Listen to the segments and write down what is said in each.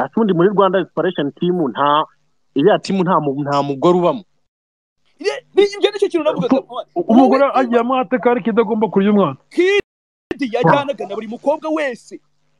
asundi muri Rwanda Inspiration Team nta iriya team nta mugore ubamo. Njye nicyo kintu navugaga umugore agiye amwate kandi kidagomba kurya umwana kidi yajyanaga na buri mukobwa wese.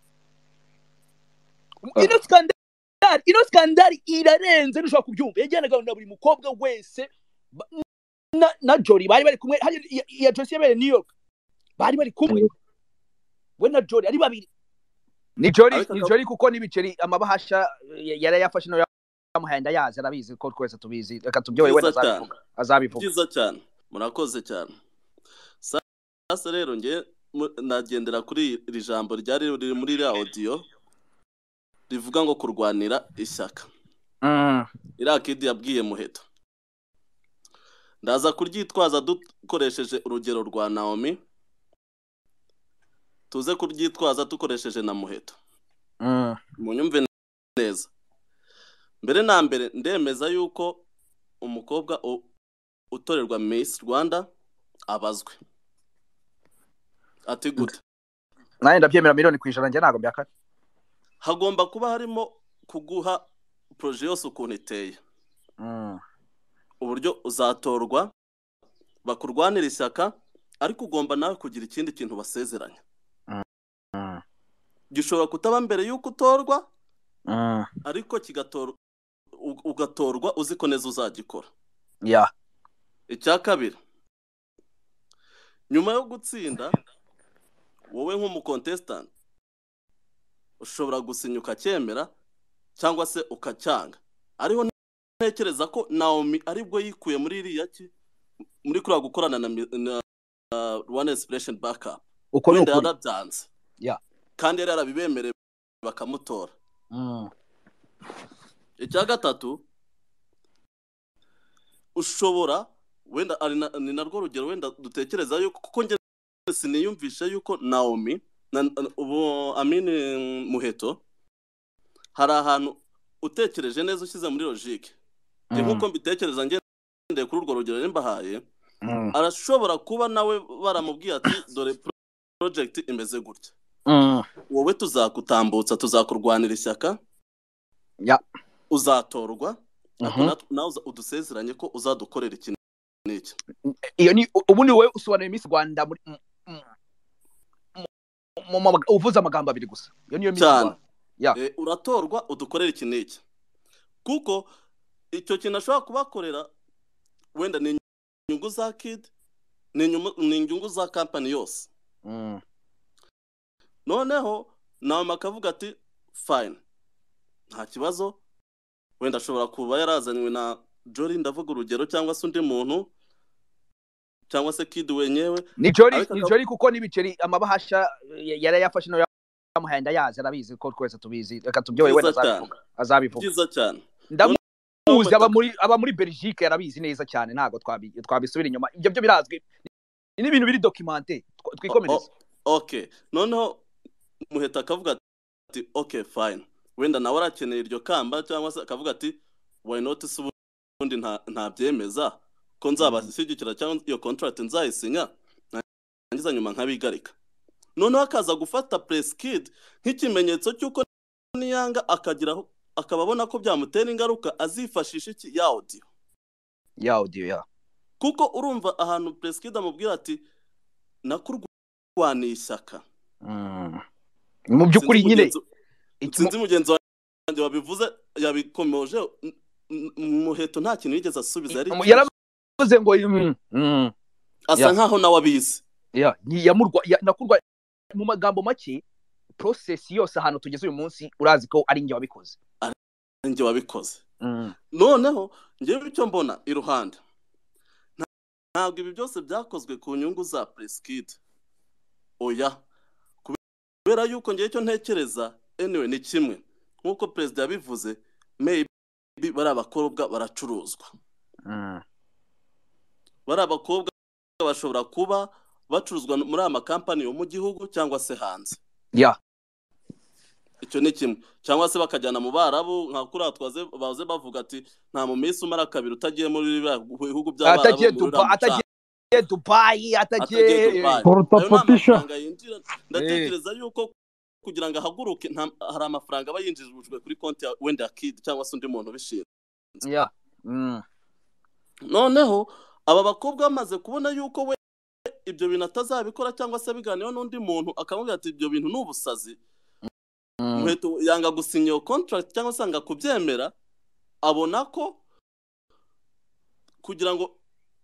ino skandari irarenze ntushobora kubyumva. Yajyanaga na buri mukobwa wese na Jory bari kumwe ya Josie yabereye New York bari kumwe we na Jory ari babiri. Ni Jory kuko n'ibiceri amabahasha yarayafashe no yamuhenda yazi arabizi ko twese tubizi. Reka tubyoye we azabivuga. Byiza cyane murakoze cyane. Sasa rero nge nagendera kuri iri jambo ryari riri muri iriya audio rivuga ngo kurwanira ishyaka. Iriya kidi yabwiye Muheto ndaza kuryitwaza dukoresheje urugero rwa Naomi, tuze kuryitwaza dukoresheje na Muheto. Munyumve neza. Mbere na mbere ndemeza yuko umukobwa utorerwa Miss Rwanda abazwe. Ati gute? Naye ndabyemera miliyoni kwijana njye nago byaka. Hagomba kuba harimo kuguha projet yose ukuntu iteye. Uburyo uzatorwa bakurwanira ishyaka ariko ugomba nawe kugira ikindi kintu basezeranya. Gishobora kutaba mbere yuko utorwa ariko ugatorwa uziko neza uzagikora. Icya kabiri, nyuma yo gutsinda wowe nk'umucontestant ushobora gusinyuka cyemera cyangwa se ukacyanga. Ariho ntekereza ko Naomi aribwo yikuye muri iriya muri kuri gukorana na Rwanda Inspiration Backup uko yarabyanze kandi yari arabibemereye bakamutora. Icya gatatu, ushobora wenda ni narwo rugero wenda dutekereza yuko kuko nge siniyumvisha yuko Naomi ubu Muheto hari ahantu utekereje neza ushyize muri logique. Nkuko mbitekereza ngendeye kuri urwo rugero nimbahaye, arashobora kuba nawe baramubwiye ati dore project imeze gutya. Wowe tuzakutambutsa tuzakurwanira ishyaka. Uzatorwa nawe udusezeranye ko uzadukorera ikintu n'iki. Iyo ni ubundi wowe usobanuye Miss Rwanda uvuza amagambo abiri gusa. Iyo niyo Miss Rwanda. Uratorwa udukorera ikintu n'iki. Kuko icyo kintu ashobora kubakorera wenda ni inyungu za kid, ni inyungu za company yose. Noneho nawe makavuga ati fine, nta kibazo. Wenda ashobora kuba yarazanywe na Jory ndavuga urugero cyangwa se undi muntu cyangwa se kid wenyewe. Ni Jory kuko n'ibiceri amabahasha yarayafashe no yamuhenda yazi arabizi ko twese tubizi. Reka tubyoye we azabivuga. Byiza cyane. Ndamuzi aba muri Belgique yarabizi neza cyane ntago twabisubira inyuma. Ibyo byo birazwi ni ibintu biri documenté twikomereza. Okay, noneho Muheto akavuga ati okay fine, wenda nawe arakeneye iryo kamba cyangwa se akavuga ati why not ubundi nta byemeza ko nzabashyigikira cyangwa iyo contract nzayisinya nangiza nyuma nkabigarika. Noneho akaza gufata press kid nk'ikimenyetso cy'uko niyanga akagiraho akababona ko byamutera ingaruka azifashisha iki ya audio. Kuko urumva ahantu press kid amubwira ati nakurwaniye ishyaka. Mu byukuri nyine sinzi mugenzi wanjye wabivuze yabikomeje. Muheto nta kintu yigeze asubiza yaravuze ngo asa nkaho nawe abizi. Nakurwa mu magambo make process yose ahantu tugeze uyu munsi urazi ko ari nge wabikoze. Nge wabikoze. Noneho ngewe icyo mbona iruhande ntabwo ibi byose byakozwe ku nyungu za press kid. Oya, kubera yuko ngewe icyo ntekereza anyway ni kimwe nkuko president yabivuze, maybe bari abakobwa baracuruzwa. Bari abakobwa bashobora kuba bacuruzwa muri ama company yo mu gihugu cyangwa se hanze. Icyo ni kimwe. Cyangwa se bakajyana mu Barabu nka kuri baze bavuga ati nta mu Miss umara kabiri utagiye muri bihugu by'Abarabu. Atagiye Dubai. Portapatisha. Ndatekereza yuko kugira ngo ahaguruke hari amafaranga aba yinjijwe kuri konti ya wenda kid cyangwa se undi muntu ubishinzwe. Noneho aba bakobwa bamaze kubona yuko we ibyo bintu atazabikora cyangwa se biganiyeho n'undi muntu akamubwira ati ibyo bintu n'ubusazi, muheto yanga gusinya iyo contract cyangwa se anga kubyemera, abona ko kugira ngo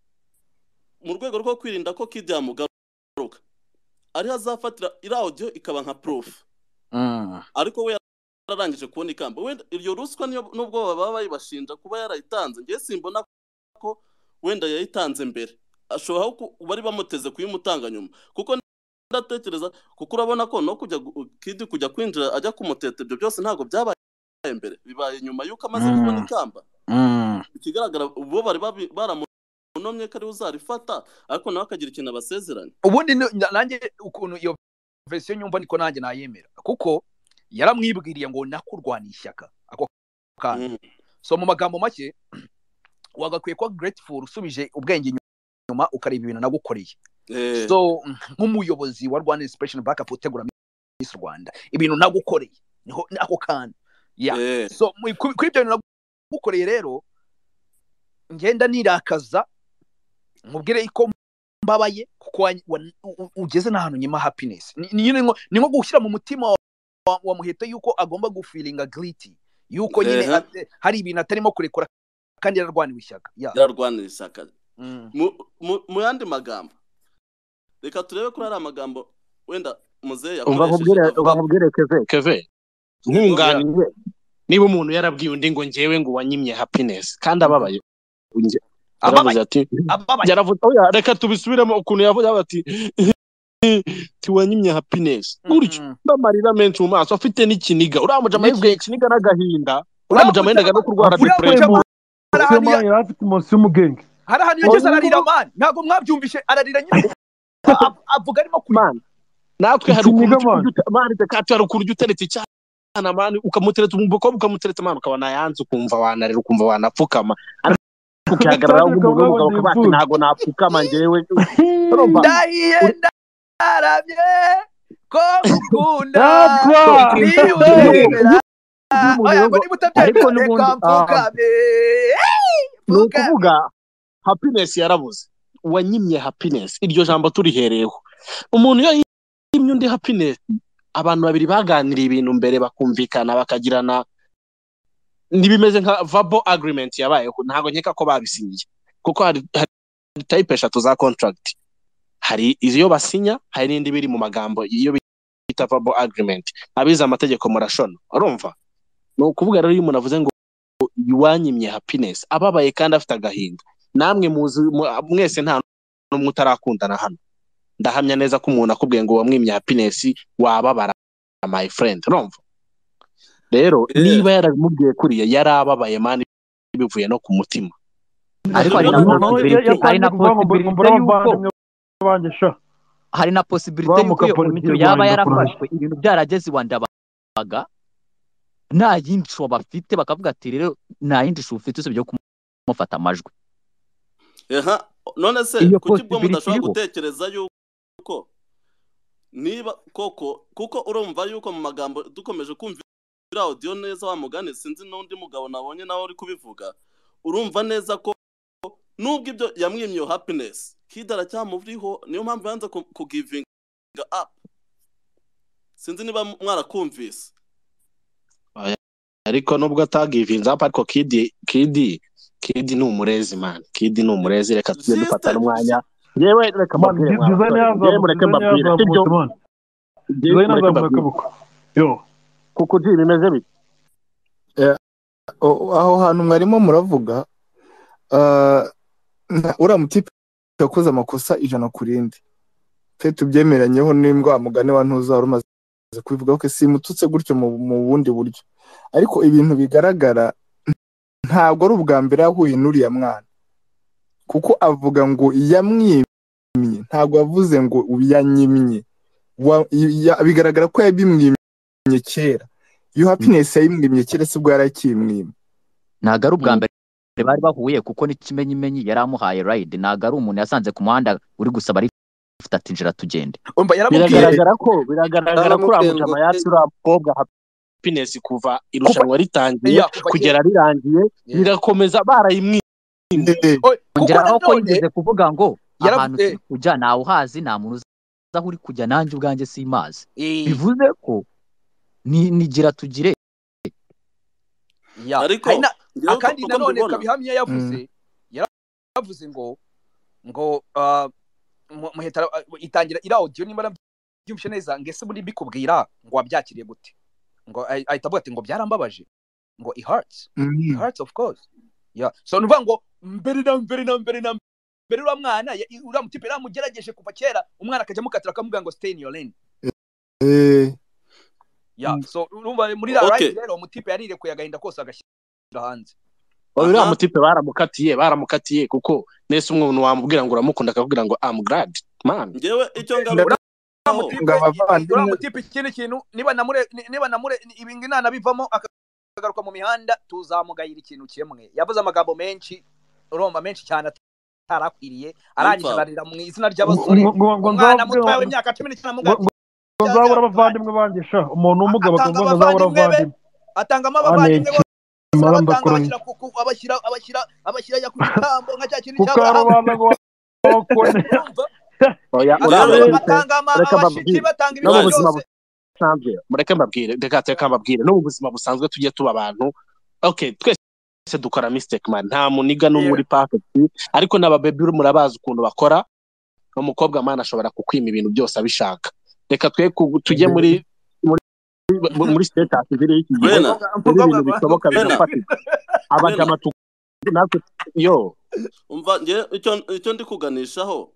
mu rwego rwo kwirinda ko kid yamugaruka ari azafatira iri audio ikaba nka proof. Ariko we yararangije kubona ikamba. Wenda iryo ruswa nubwo baba bayibashinja kuba yarayitanze, ngiye simbona ko wenda yayitanze mbere, ashobora ko bari bamuteze kuyimutanga nyuma, kuko ndatekereza kuko urabona ko no kujya kwinjira ajya kumuteta ibyo byose ntago byabaye mbere, bibaye nyuma yuko amaze kubona ikamba. Ikigaragara ubo bari baramunomye ko ari uzarifata, ariko nawe akagira ikintu abasezeranye. Ubundi nanjye ukuntu iyo version nyumva niko nanjye nayemera, kuko yaramwibwiriye ngo nakurwana ishyaka ako kandi. So mu magambo make wagakwiye ko grateful usubije ubwenge nyuma ukareba ibintu nagukoreye. So nk'umuyobozi wa Rwanda Inspiration Backup utegura Miss Rwanda, ibintu nagukoreye niho ako kandi. So kuri ibyo bintu nagukoreye rero ngenda nirakaza mubwire ko mbabaye kuko ugeze n'ahantu nyima happiness. Ni nko gushyira mu mutima wa muheta yuko agomba gufeelinga guilty, yuko nyine hari ibintu atarimo kurekora kandi yararwaniwe ishyaka. Yararwaniwe ishyaka. Mu yandi magambo, reka turebe kuri ari amagambo wenda muzehe yakoresheje. Ubabwire Keve nkunganiye, niba umuntu yarabwiye undi ngo ngewe ngo wanyimye happiness kandi ababaye, aravuze ati yaravuze reka tubisubiremo ukuntu yavuze ati tiwanyimye happiness gutyo ndamarira menshi mu maso afite n'ikiniga, uramuja amahirwe ikiniga n'agahinda, uramuja amahirwe no kurwara depression. Afite umunsi w'umugenge, hari ahantu yageze ararira man, ntago mwabyumvishe ararira nyine avuga arimo kumana. Natwe hari ukuntu mari tekati hari ukuntu uteretse cyane man, ukamuteretse umuboko ukamuteretse man, ukabana yanze ukumva wanarira ukumva wanapfukama, ukihagarara umugabo ukabati ntago napfukama ngewe. Ndahiye ndarabye ko ukunda ariko nukuvuga happiness yarabuze, wanyimye happiness. Iryo jambo turihereyeho. Umuntu yo yimye undi happiness, abantu babiri baganiriye ibintu mbere bakumvikana bakagirana, nibimeze nka verbal agreement yabayeho, ntago nkeka ko babisinyiye, kuko hari type eshatu za contract. Hari izo basinya, hari n'indi biri mu magambo iyo bita verbal agreement. Abiza amategeko murashona, urumva? No kuvuga rero iyo umuntu avuze ngo wanyimye happiness, ababaye kandi afite agahinda, namwe mwese nta n'umwe utarakundana hano, ndahamya neza ko umuntu akubwiye ngo wamwimye happiness wababara my friend, urumva? Rero niba yaramubwiye kuriya yarababaye man, bivuye no ku mutima. Ariko hari na possibility yuko yaba yarafashwe ibintu byarageze wandabaga nta yindi sho bafite, bakavuga ati rero nta yindi sho ufite usibye kumufata amajwi. None se kuki bwo mudashobora gutekereza yuko niba kuko urumva yuko mu magambo dukomeje kumva audio neza wa mugane, sinzi n'undi mugabo nabonye nawe uri kubivuga, urumva neza ko nubwo ibyo yamwimye happiness kidara cyamuvriho, niyo mpamvu yanze kugivinga up. Sinzi niba mwarakumvise. Ariko nubwo atagivinga up, ariko kidi ni umurezi man, kidi ni umurezi. Reka tujye dufata n'umwanya yewe, reka mbabwire yo kuko bimeze bite aho hantu mwarimo muravuga. Uramutipe yakoze amakosa 100 pe tubyemeranyeho, n'imbwa mugane wa ntuzara umaze kubivuga ko simututse gutyo mu bundi buryo, ariko ibintu bigaragara ntabwo ari ubwa mbere yahuye n'uriya mwana, kuko avuga ngo yamwimye, ntabwo yavuze ngo yanyimye. Bigaragara ko yabimwimye kera, iyo happiness yayimwimye kera sibwo yarakimwimye. Ntabwo ari ubwa mbere bari bahuye, kuko n'ikimenyimenyi yaramuhaye ride. Ntabwo ari umuntu yasanze ku muhanda uri gusaba gift ati njira tugende. Biragaragara ko uramujama yatsi uramukobwa happiness kuva irushanwa ritangiye kugera rirangiye birakomeza barayimwinde. Ongera aho yigeze kuvuga ngo ahantu kujya nawe uhazi nta muntu uza uri kujya nanjye ubwanjye simazi. Bivuze ko nigira tugire. Ariko akandi nanone kabihamya yavuze ngo muheta itangira ira audio nimba byumvishe neza ngese muri bikubwira ngo wabyakiriye gute ngo ahita avuga ati ngo byarambabaje ngo it hurts of course so nuvuga ngo mbere ura mwana ura mutipe ramugerageje kuva kera umwana akajya mukatira akamuga ngo stay in your lane so urumva muri right rero umutipe yarirekuye agahinda kose agashyira hanze. Uriya mutipe baramukatiye kuko nese umuntu wamubwira ngo uramukunda akavugira ngo I'm glad man. Ngewe icyo ngaruka ura mutipe ikindi kintu niba namure ibingi nana bivamo akagaruka mu mihanda tuzamugayira ikintu kimwe. Yavuze amagambo menshi uromba menshi cyane atarakwiriye arangije ararira mu izina ry'abasore umwana mutwaye imyaka 19 mu Zabura abavandimwe bangisha umuntu umugabo ngo zabura abavandimwe atangamo abavandimwe abashyira ya kubitambo nka cya kintu cy'abahamwe atangama abashiki batanga ibintu byose mureke mbabwire no mu buzima busanzwe tujye tuba abantu twese dukora mistake man nta muniga no muri perfect ariko n'abababy murabazi ukuntu bakora umukobwa man ashobora kukwima ibintu byose abishaka. Reka twe tujye muri status ziri iki ibintu bitoboka bifatika abajama natwe umva nge icyo ndi kuganishaho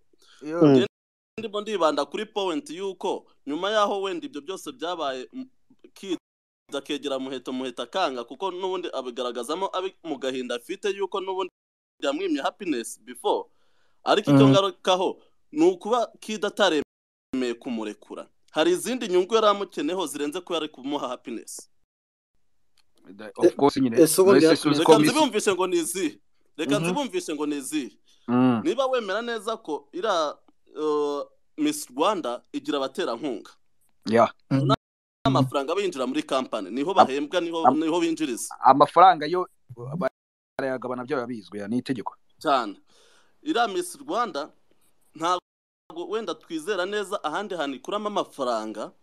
ndimo ndibanda kuri point yuko nyuma yaho wenda ibyo byose byabaye kidakegera muheta kanga kuko nubundi abigaragazamo mu gahinda afite yuko nubundi yamwimye happiness before ariko icyo ngarukaho nukuba kidatare kumurekura hari izindi nyungu yaramukeneho zirenze ko yari kumuha happiness. Of course nyine reka nzibumvishe ngo nizi niba wemera neza ko ira Miss Rwanda igira abatera nkunga amafaranga binjira muri company niho bahembwa niho binjiriza amafaranga yo barayagabana byo yabizwe ni itegeko cyane. Ira Miss Rwanda nta wenda twizera neza ahandi hanikuramo amafaranga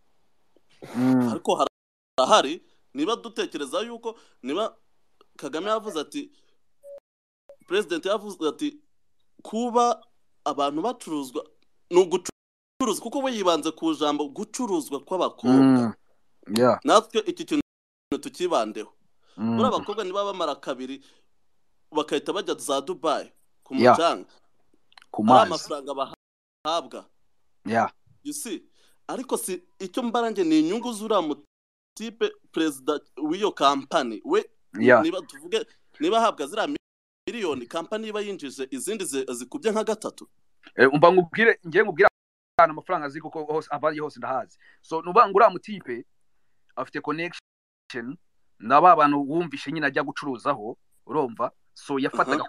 ariko harahari niba dutekereza yuko niba Kagame yavuze ati president yavuze ati kuba abantu bacuruzwa no gucuruza kuko we yibanze ku jambo gucuruzwa kw'abakobwa natwe iki kintu tukibandeho muri abakobwa niba bamara kabiri bakahita bajya za Dubai ku mucanga ku mazi amafaranga habwa you see ariko si icyo mbarange ni inyungu zura mu type president w'iyo company we niba tuvuge niba habwa zira miliyoni company iba yinjije izindi zikubye nka gatatu umva ngubwire amafaranga aziko ko hose abaye hose ndahazi so nuba ngura mu type afite connection naba abantu wumvishe nyine ajya gucuruzaho urumva so yafataga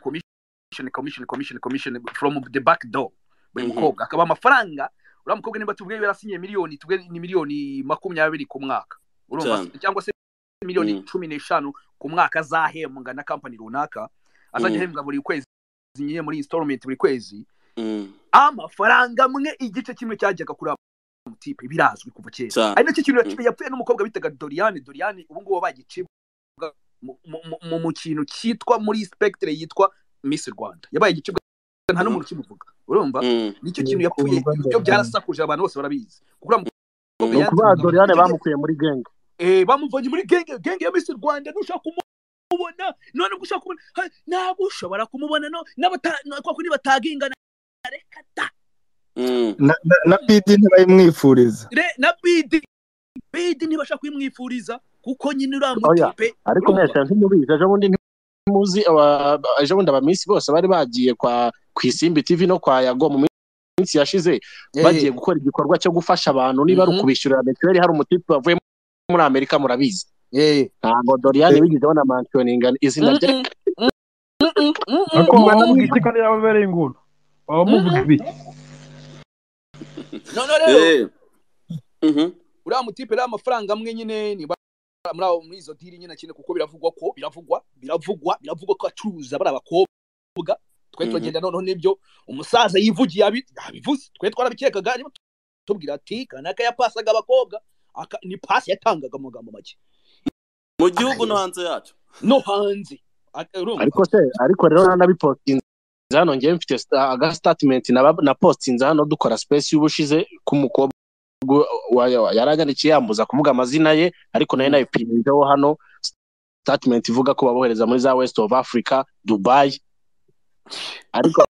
commission from the back door buri mukobwa akaba amafaranga ura mukobwa nimba tuvuge yarasinye miliyoni tuvuge ni miliyoni 20 ku mwaka urumva cyangwa se miliyoni 15 ku mwaka zahembwa na company runaka azajya hembwa buri kwezi nyine muri installment buri kwezi amafaranga mwe igice kimwe cyajyaga kuri mutipe birazwi kuva kera ari nacyo kintu yapfuye n'umukobwa bitaga Doriane ubu ngubo bagicibwa mu kintu cyitwa muri spectre yitwa Miss Rwanda yabaye igicibwa nta n'umuntu kimuvuga urumva nicyo kintu yapfuye ibyo byarasakuje abantu bose barabizi kuko kuba Doriane bamukuye muri gang bamuvanye muri gang ya Miss Rwanda nushaka kumubona none gushaka kumubona ntabwo ushobora kumubona kwa kuri batagingana reka ta na bidi ntibayimwifuriza na bidi ntibashaka kwimwifuriza kuko nyine uramutipe ariko mwese ntimubizi ejo bundi ntimuzi ejo bundi AbaMiss bose bari bagiye ku Isimbi TV no kwa Yago mu minsi yashize bagiye gukora igikorwa cyo gufasha abantu niba ari ukubishyurira mituweli hari umutipe wavuye muri Amerika murabizi ntabwo Doriane bigize bona mentioning izina rye ariko banamugize kandi yababereye ingunu abamuvuga ibi none rero Mhm. uriya mutipe rero amafaranga amwe nyine niba muri izo diri nyine akine kuko biravugwa ko acuruza bari abakobwa twe tugenda noneho nibyo umusaza yivugiye abivuze twe twarabikekaga ariko tubwira ati kanaka yapasaga abakobwa ni pasi yatangaga amagambo make mu gihugu no hanze yacyo no hanze ariko rero nanabipostinze hano ngiye mfite aga statement na postinze hano dukora space y'ubushize ku mukobwa yaranyandikiye yambuza kuvuga amazina ye ariko nayo nayipininzeho hano statement ivuga ko babohereza muri za West of Africa Dubai ariko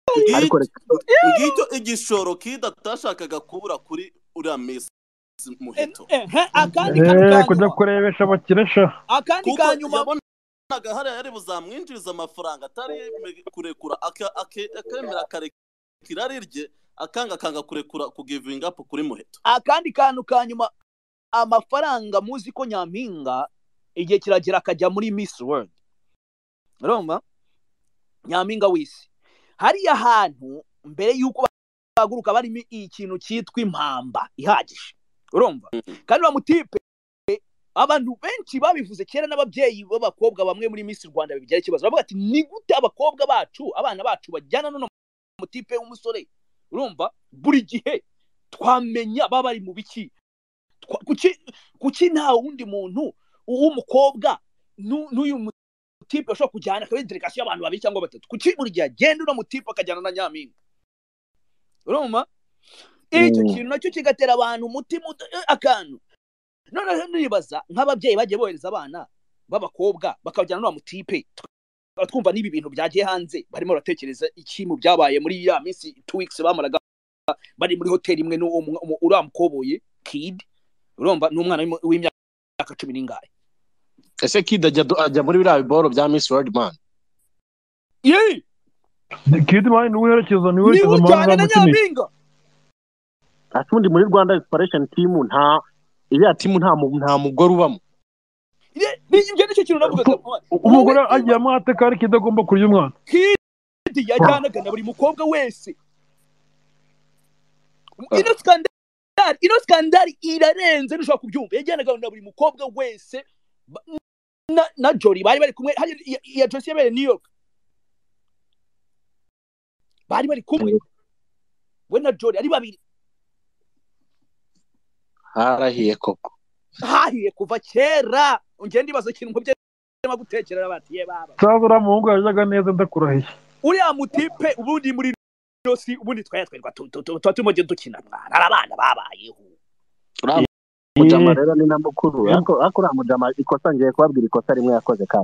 ngicyo igishoro kidatashakaga kubura kuri uriya Miss Muheto akandi kujya kurebesha abakiresha akandi kanyuma yabonaga hariya yari buzamwinjiriza amafaranga atari kurekura akemera karekira rirye akanga kurekura kugivinga up kuri Muheto. Akandi kantu kanyuma amafaranga muzi ko Nyampinga igihe kiragera akajya muri Miss World. Urumva? Nyampinga w'isi. Hariya hantu mbere yuko baguruka bari ikintu cyitwa impamba ihagije. Urumva? Kandi wa mutipe abantu benshi babivuze kera n'ababyeyi b'abakobwa bamwe muri Miss Rwanda bibyara ikibazo. Bavuga ati ni gute abakobwa bacu abana bacu bajyana no mutipe w'umusore. Urumva buri gihe twamenya baba bari mu biki kuki nta wundi muntu w'umukobwa n'uyu mutipe ashobora kujyana kuri delegation y'abantu babiri cyangwa batatu kuki buri gihe agenda no mutipe akajyana na Nyampinga. Urumva icyo kintu nacyo kigatera abantu umutima akantu none nibaza nk'ababyeyi bagiye bohereza abana b'abakobwa bakajyana no mutipe twumva nibi bintu byagiye hanze barimo baratekereza iki mu byabaye muri ya Miss 2 weeks bamaraga bari muri hotel imwe uramukoboye Kid urumva n'umwana w'imyaka 10 n'ingahe ese Kid ajya muri biriya biboro bya Miss World man Kid man n'uwerekeza cyane na Nyampinga atundi muri Rwanda Inspiration Team iriya team nta mugore ubamo Ibyo nicyo kintu navuga umugore agiye amateka ariko idagomba kurya umwana Kid yajyanaga na buri mukobwa wese ino skandari irarenze ntushobora kubyumva yajyanaga na buri mukobwa wese na Jory bari kumwe ya Joyce yabereye New York bari kumwe we na Jory ari babiri harahiye koko hahiye kuva kera ungenda ibazo ikintu nkubye gutekerera bati ye baba cyabura muhungu yajaga neza ndakurahiye uriya mutipe ubundi muri Rosi ubundi twayatwerwa tumugiye dukina mwana arabana babayeho mujama rero ni namukuru ariko mujama ikosa ngiye kubabwira ikosa rimwe yakoze kandi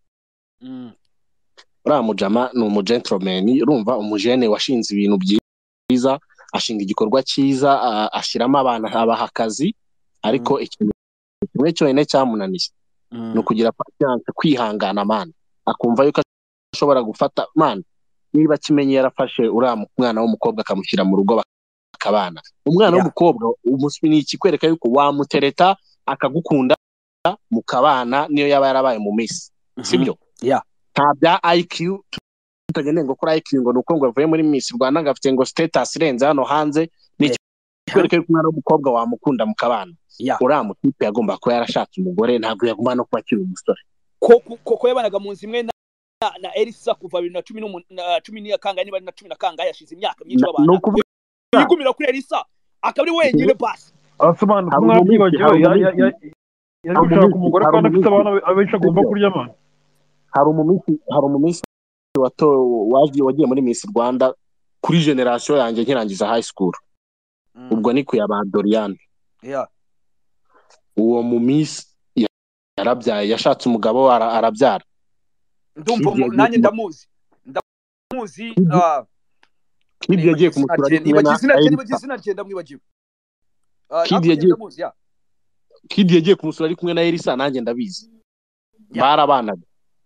mujama ni umugentleman urumva umujene washinze ibintu byiza ashinga igikorwa cyiza ashiramo abantu abaha akazi ariko ikintu kimwe cyonyine cyamunaniye no kugira patience kwihangana man akumva yuko ashobora gufata man niba kimenye yarafashe uriya mwana w'umukobwa akamushyira mu rugo bakabana umwana w'umukobwa umuswi ni ikikwereka yuko wamutereta akagukunda mukabana niyo yaba yarabaye mu Miss sibyo nta bya IQ tutagende ngo kuri IQ ngo nuko ngo avuye muri Miss Rwanda ngafite ngo status irenze hano hanze ni ikikwereka yuko umwana w'umukobwa wamukunda mukabana uriya mutipe yagomba kuba yarashatse umugore ntabwo yagomba no kuba akiri umusore koko yabanaga mu nzu imwe na Elisa kuva 2010 kangahe niba na 10 kangahe yashize imyaka myinshi babana yigumira kuri Elisa akabiri wenyine basi asubana kumwabyibagiwe yari gushaka umugore kandi afite abana abenshi agomba kurya amana hari umumisi wagiye muri Miss Rwanda kuri generation yanjye nkirangiza high school ubwo ni kuya Doriane uwo mu Miss yarabyaye yashatse umugabo arabyara ndumva nanjye ndamuzi Kid yagiye kumusura Kid yagiye kumusura ari kumwe na Elisa nanjye ndabizi barabanaga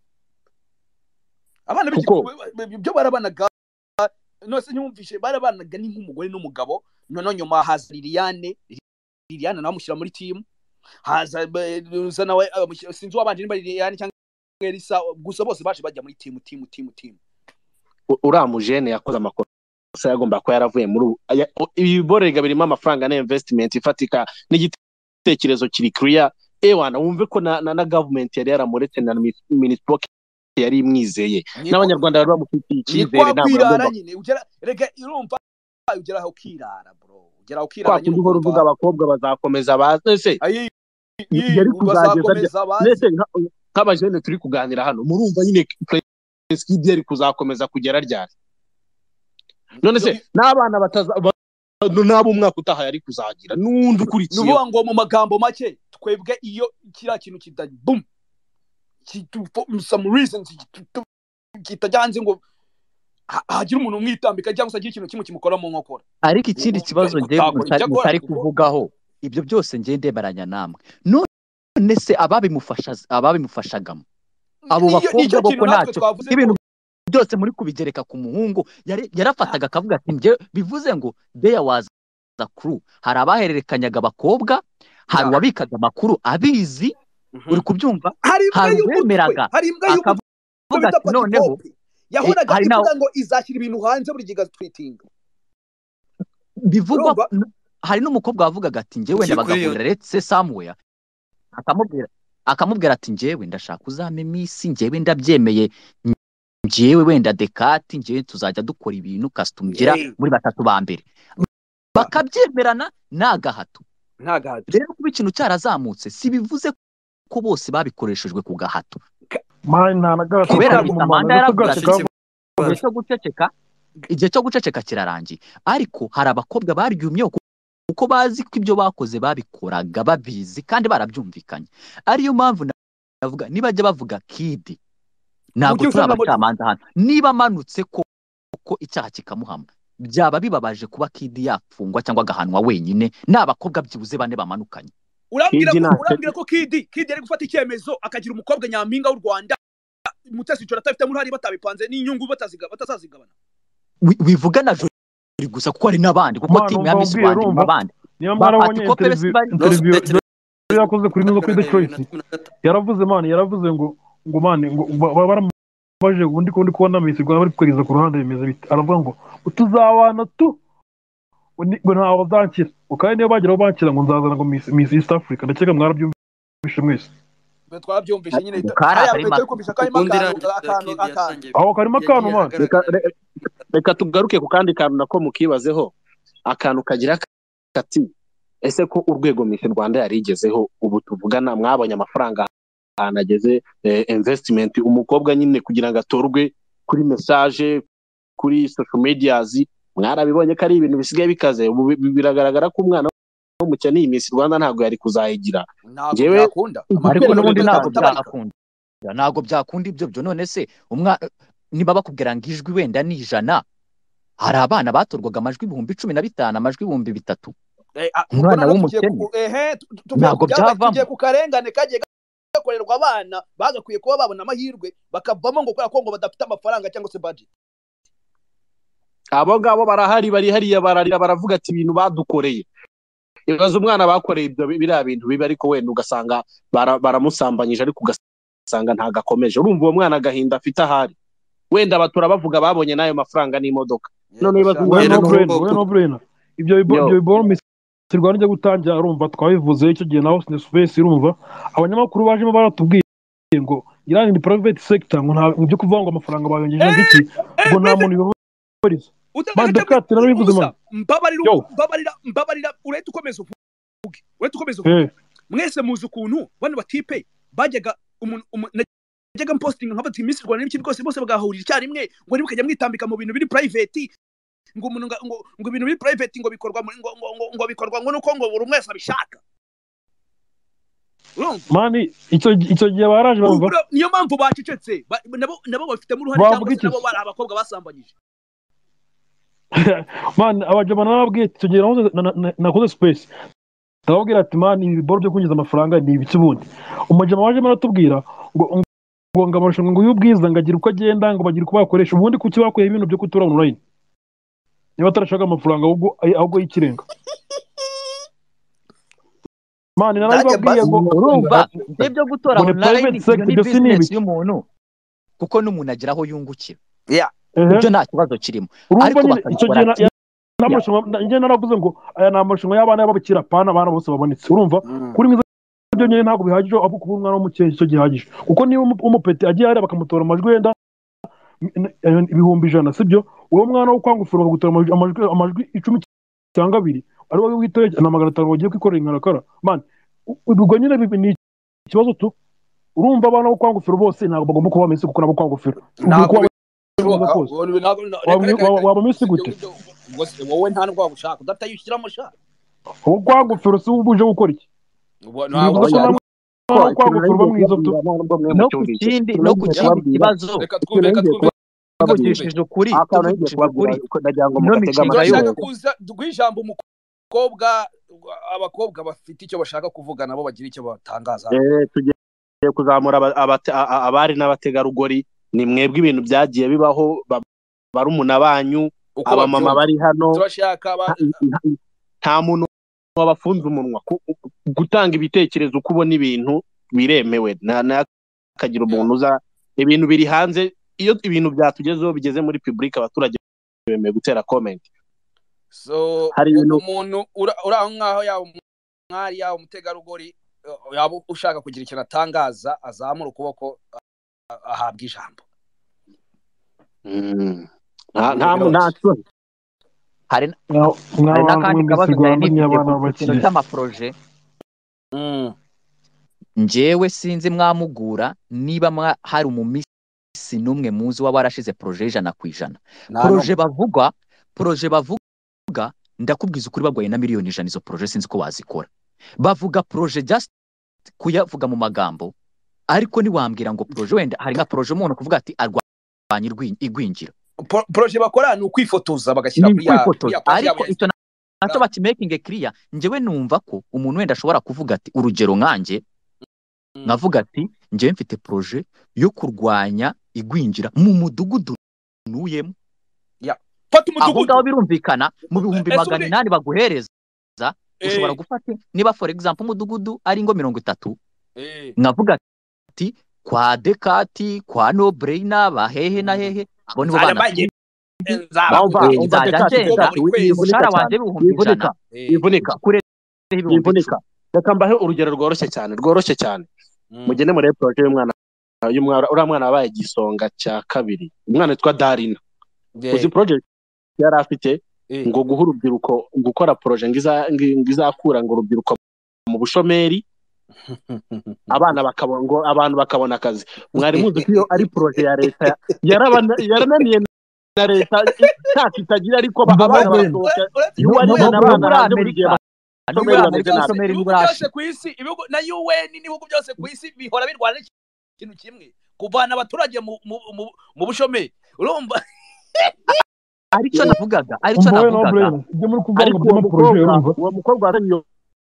abana byo barabanaga nose nyumvishe barabanaga ni nk'umugore n'umugabo none nyuma haza Liliane namushyira muri team haza nawe sinzi wabanje niba Liliane cyangwa Elisa gusa bose baje bajya muri team uriya mujene yakoze amakosa yagomba kuba yaravuye muri ibiborega birimo amafaranga na investment ifatika n'igitekerezo kiri clear ewana wumve ko na government yari yaramuretse na ministry yari imwizeye n'abanyarwanda bari bamufitiye icyizere kwirara nyine rega irumva ugeraho kirara bro ugeraho kirara nyine kwa kuvuga abakobwa bazakomeza baze yari kuzageza nese nk'abajene turi kuganira hano murumva nyine Skid yari kuzakomeza kugera ryari none se n'abana nabo umwaka utaha yari kuzagira n'undi ukurikiye nuvuga ngo mu magambo make twebwe iyo kira kintu kida boom some reasons kitajyanze ngo hagira umuntu umwitambika cyangwa se agira ikintu kimwe kimukora mu nkokora ariko ikindi kibazo ngiye mutari kuvugaho ibyo byose ngiye ndemeranya namwe none se ababimufashagamo abo bakobwa boko ntacyo ibintu byose muri kubigereka ku muhungu yarafataga akavuga ati nge bivuze ngo there was a crew hari abahererekanyaga abakobwa hari uwabikaga amakuru abizi uri kubyumva hari ubemeraga akavuga ati noneho yahoraga ivuga ngo izashyira ibintu hanze buri gihe twitinga bivugwa hari n'umukobwa wavugaga ati ngewe ndabagahurira retse somewhere akamubwira ati ngewe ndashaka uzame misi ngewe ndabyemeye ngewe wenda dekati ngewe tuzajya dukora ibintu kastumgira muri batatu ba mbere bakabyemerana nagahato rero kuba ikintu cyarazamutse si bivuze ko bose babikoreshejwe ku gahato kubera amanda yaravuga igihe cyo guceceka kirarangiye ariko hari abakobwa baryumye kuko bazi ko ibyo bakoze babikoraga babizi kandi barabyumvikanye ariyo mpamvu navuga niba bajya bavuga kidi ntabwo turi abacamanza hano niba amanutse ko icyaha kikamuhama byaba bibabaje kuba kidi yafungwa cyangwa agahanwa wenyine n'abakobwa byibuze bane bamanukanye urambwira ko kidi yari gufata icyemezo akagira umukobwa nyampinga w'u Rwanda mutesi icyo atafite muri hari batabipanze n'inyungu batazazigabana wivuga na jori gusa kuko hari n'abandi kuko timu ya Miss Rwanda mu bandi niyo mwarabonye interview yakoze kuri Niba kuri The Choice yaravuze ngo barambaje ubundi ko ndi kubona Miss Rwanda bari kwegeza ku ruhande bimeze bite aravuga ngo tuzabana tu ngo ntaho bazankira ukandi niyo bageraho bankira ngo nzazana ngo Miss East Africa ndakeka mwarabyumvishe mwese twabyumvishe nyine aho karimo akantu man reka tugaruke ku kandi kantu nako mukibazeho akantu kagira kati ese ko urwego Miss Rwanda yarigezeho ubu tuvugana mwabonye amafaranga anageze investment umukobwa nyine kugira ngo atorwe kuri message kuri social medias mwarabibonye ko ari ibintu bisigaye bikaze biragaragara ko umwana w'umukene iyi Miss Rwanda ntabwo yari kuzayigira jewe ariko n'ubundi ntabwo byakunda ibyo none se niba bakubwira ngo ijwi wenda ni 100 hari abana batorwaga amajwi 15,000 amajwi 3,000 umwana w'umukene ntabwo byavamo tugiye ku karengane kagiye gakorerwa abana bagakwiye kuba babona amahirwe bakavamo ngo kubera ko ngo badafite amafaranga cyangwa se budget abo ngabo barahari bari hariya bararira baravuga ati ibintu badukoreye ibibazo umwana bakoreye ibyo biriya bintu bibi ariko wenda ugasanga baramusambanyije ariko ugasanga ntagakomeje urumva uwo mwana agahinda afite ahari wenda batura bavuga babonye nayo mafaranga n'imodoka none no brain ibyo biboro Miss Rwanda njya gutangira urumva twabivuze icyo gihe naho Space urumva abanyamakuru bajemo baratubwiye ngo irani ni private sector ngo nta byo kuvuga ngo amafaranga bayongeje ngiki ngo nta muntu yoboriza madakati narabivuze man mbabarira uretse ukomeza uvuge mwese muzi ukuntu bane batipe bajyaga najyaga posting nk'abati Miss Rwanda n'ibiki bose bagahurira icyarimwe ngo nibukajya mwitambika mu bintu biri private ngo umuntu ngo ibintu biri private ngo bikorwa ngo bikorwa ngo nuko ngo buri umwe abishaka mani icyo gihe baraje bumva niyo mpamvu bacecetse nabo bafite mu ruhare cyangwa se nabo bari abakobwa basambanyije man abajama nababwiye icyo gihe nakoze Space ndababwira ati man ibi boro byo kungiza amafaranga ni ibiki bundi umujama waje maratubwira ngo ngamarushanwa ngo y'ubwiza ngagira uko agenda ngo bagira uko bakoresha ubundi kuki bakoye ibintu byo kutura online niba tarashaka amafaranga ahubwo y'ikirenga mani narababwiye ngo urumva ibyo gutora online ni business y'umuntu kuko n'umuntu agiraho yungukira ibyo nta kibazo kirimo ariko bakabikora njye naravuze ngo aya ni amarushanwa y'abana b'abakira pana abana bose babonetse urumva kuri mwiza ibyo nyine ntabwo bihagije abo kuba umwana w'umukeye cyo gihagije kuko niba umupeti agiye hariya bakamutora amajwi wenda 100,000 sibyo uwo mwana wo kwangufura bagagutora amajwi 10 cyangwa 2 ari wowe witoye na 500 wagiye kwikorera inkarakara man ubwo nyine ni ikibazo tu urumva abana bo kwangufira bose ntabwo bagomba kuba AbaMiss kuko nabo kwangufira waba AbaMiss gute wowe nta ndwara ushaka udatayishyiramo sha ubu kwangufira si ubuje gukora iki no ku kindi kibazo reka tuvugishije ukuri no mishinga yo guhijamba umukobwa abakobwa bafite icyo bashaka kuvuga nabo bagira icyo batangaza tugiye kuzamura abari n'abategarugori ni mwebwe ibintu byagiye bibaho barumuna banyu abamama bari hano nta muntu wabafunze umunwa gutanga ibitekerezo uko ubona ibintu biremewe nakagira umuntu uza ibintu biri hanze iyo ibintu byatugezeho bigeze muri public abaturage bemeye gutera comment so umuntu uraho nkaho yawo mwari yawo umutegarugori yabo ushaka kugira ikintu atangaza azamura ukuboko ahabwa ijambo hari n'akandi kabazo cyane cy'amaproje njyewe sinzi mwamugura niba hari umumiss n'umwe muzi waba warashize proje 100%. proje bavuga ndakubwiza ukuri bagwaye na miliyoni 100 izo proje sinzi ko wazikora bavuga proje just kuyavuga mu magambo ariko ni wambwira ngo proje wenda hari nka proje umuntu kuvuga ati arwanya igwingira proje bakora ni ukwifotoza bagashyira kuri ariko icyo naco bakimaking clear njyewe numva ko umuntu wenda ashobora kuvuga ati urugero nkanje navuga ati njyewe mfite proje yo kurwanya igwingira mu mudugudu nuyemo fata umudugudu aho birumvikana mu 800 baguhereza ushobora gufata niba for example umudugudu ari ngo 30 navuga ati kwa Dekati kwa No Brainer bahehe na hehe abo nibo bana ushara wanje bivunika reka mbahe urugero rworoshye cyane mugene muri projet y'umwana uriya mwana wabaye igisonga cya kabiri umwana witwa Darina uzi project yari afite ngo guha urubyiruko gukora projet ngizakura ngo urubyiruko mu bushomeri abana bakabona ngo abantu bakabona akazi mwari muzi ko iyo ari projet ya leta yarananiye na leta itagira ariko abana basohoka muri Amerika byose ku isi ibihugu na UN n'ibihugu byose ku isi bihora birwana ikintu kimwe kuvana abaturage mu bushomeri urumva aricyo navugaga uwo mukobwa araniyo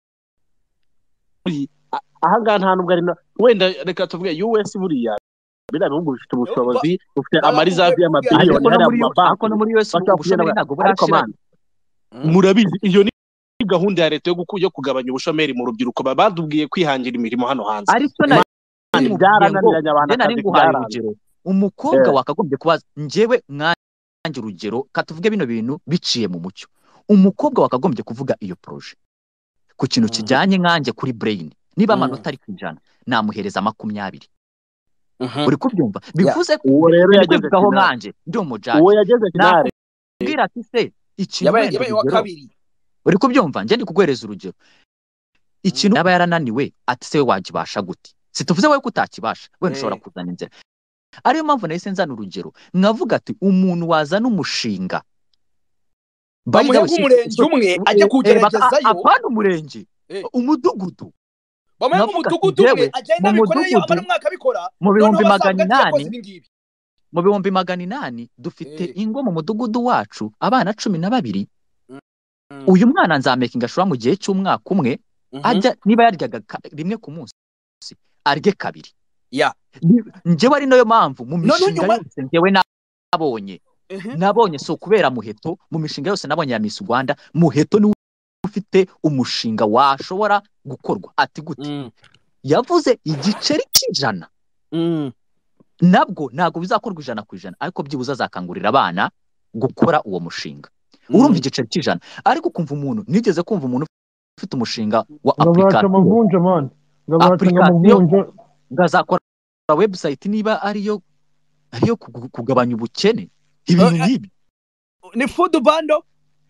ahanga nta nubwo ari wenda reka tuvuge US buriya bira bihugu bifite ubushobozi bufite amarizavi y'amabiliyoni hari ariko no muri US ubushomeri ntago burashira murabizi iyo ni gahunda ya leta yo kugabanya ubushomeri mu rubyiruko badubwiye kwihangira imirimo hano hanze ariko byarananiranye abantu umukobwa wakagombye kubaza njyewe mwanjye urugero katuvuge bino bintu biciye mu mucyo umukobwa wakagombye kuvuga iyo proje ku kintu kijyanye nkanjye kuri brain niba amanota ari kwijana namuhereza 20 uri kubyumva bivuze ko uwo rero yagezeho nkanjye ndi umujaji uwo yageze kinare bwira ati se ikintu yabaye wa kabiri uri kubyumva njye ndi kuguhereza urugero ikintu yaba yarananiwe ati se wagibasha gute situvuze wowe kutakibasha we nshobora kuzana inzira ariyo mpamvu nahise nzana urugero nkavuga ati umuntu wazana umushinga bamuhe umurenge umwe ajya kugeregezayo apana umurenge umudugudu bamuhe umudugudu umwe ajya inabikoreye amara mwaka bikora mu 800 mu 800 dufite ingo mu mudugudu wacu abana 12 uyu mwana nzamakinga ashura mu gihe cy'umwaka umwe ajya niba yaryaga rimwe ku munsi arye kabiri njyewe ari nayo mpamvu mu mishinga yose njyewe nabonye so kubera muheto mu mishinga yose nabonye ya Miss Rwanda muheto ni ufite umushinga washobora gukorwa ati gute yavuze igiceri cy'ijana nabwo ntabwo bizakorwa 100%, ariko byibuze azakangurira abana gukora uwo mushinga. Urumva igiceri cy'ijana, ariko kumva umuntu, nigeze kumva umuntu ufite umushinga wa application, ngazakora website niba ariyo kugabanya ubukene, ibintu nk'ibi. Ni food bundle.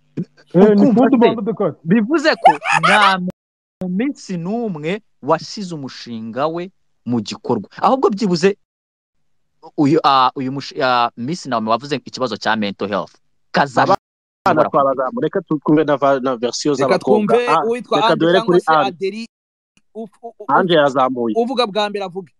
Bivuze ko nta minsi n'umwe wasize umushinga we mu gikorwa, ahubwo byibuze uyu Miss nawe wavuze ikibazo cya mental health kaza reka twumve na version z'abakobwa. Reka twumve uwitwa Anje cyangwa se Aderi Anje yazamuye uvuga bwa mbere avuga.